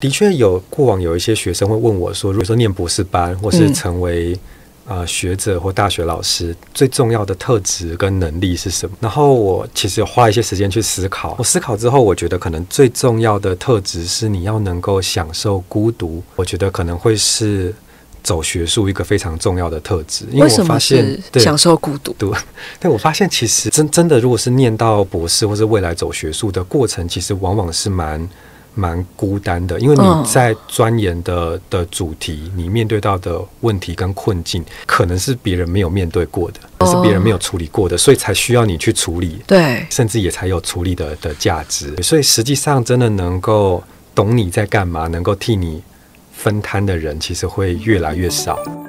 的确过往有一些学生会问我说，如果说念博士班或是成为学者或大学老师，最重要的特质跟能力是什么？然后我其实有花一些时间去思考。我思考之后，我觉得可能最重要的特质是你要能够享受孤独。我觉得可能会是走学术一个非常重要的特质。因为我发现为什么是享受孤独？ 对，我发现其实真的，如果是念到博士或是未来走学术的过程，其实往往是蛮孤单的，因为你在钻研的主题，你面对到的问题跟困境，可能是别人没有面对过的，是别人没有处理过的，所以才需要你去处理， 对， 甚至也才有处理的价值。所以实际上，真的能够懂你在干嘛，能够替你分摊的人，其实会越来越少。